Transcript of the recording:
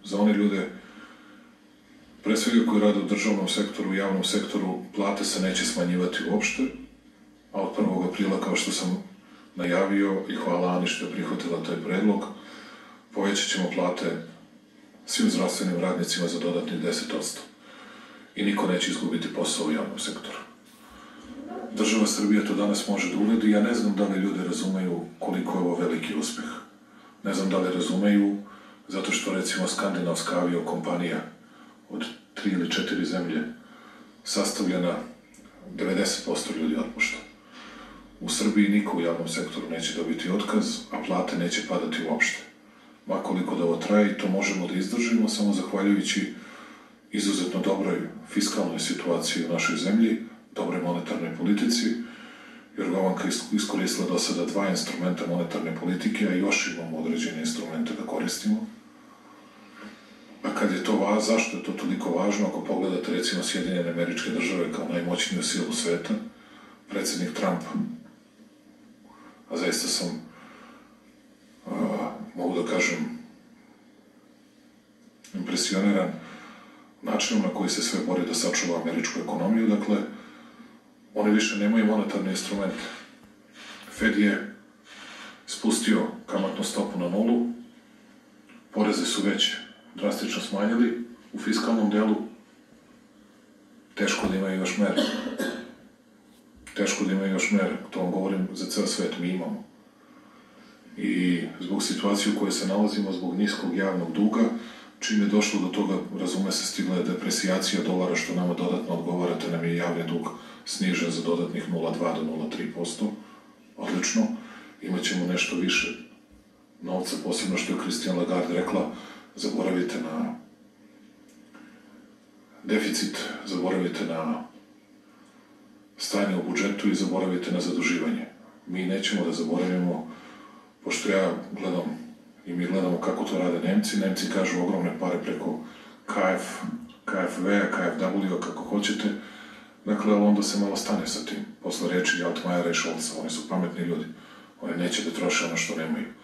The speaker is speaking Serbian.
za one ljude, pre svega koji rade u državnom sektoru, u javnom sektoru, plate se neće smanjivati uopšte, a od 1. aprila, kao što sam najavio, i hvala Ani što je prihvatila taj predlog, povećat ćemo plate svim zdravstvenim radnicima za dodatnih 10%. I niko neće izgubiti posao u javnom sektoru. Država Srbija to danas može da uradi. Ja ne znam da li ljudi razumeju koliko je ovo veliki uspeh. Ne znam da li razumeju, zato što recimo skandinavska aviokompanija od 3 ili 4 zemlje sastavljena 90% ljudi otpušta. U Srbiji niko u javnom sektoru neće dobiti otkaz, a plate neće padati uopšte. Ma koliko da ovo traje, to možemo da izdržimo samo zahvaljujući izuzetno dobroj fiskalnoj situaciji u našoj zemlji, dobroj monetarnoj politici. Jorgovanka iskoristila do sada 2 instrumenta monetarne politike, a još imamo određene instrumente da koristimo. A kad je to zašto je to toliko važno? Ako pogledate recimo Sjedinjene Američke Države kao najmoćniju silu sveta, predsednik Trump, a zaista sam, mogu da kažem, impresioniran načinom na koji se sve bori da sačuva američku ekonomiju. Dakle, oni više nemaju monetarne instrumente. Fed je spustio kamatnu stopu na 0, poreze su već drastično smanjili u fiskalnom delu. Teško da imaju još mere. Teško da imaju još mere. To vam govorim za ceo svet, mi imamo. I zbog situacije u kojoj se nalazimo, zbog niskog javnog duga, čim je došlo do toga, razume se, stigla je depresijacija dolara, što nama dodatno odgovara, te nam je javni dug snižen za dodatnih 0,2 do 0,3%. Odlično. Imaćemo nešto više novca, posebno što je Christine Lagarde rekla, zaboravite na deficit, zaboravite na stanje u budžetu i zaboravite na zaduživanje. Mi nećemo da zaboravimo, pošto ja gledam i mi gledamo kako to rade Nemci. Nemci kažu ogromne pare preko KfW, KfW, kako hoćete. Dakle, onda se malo stane sa tim. Posle reči Altmajera i Šolca, oni su pametni ljudi. Oni neće da troše ono što nemaju.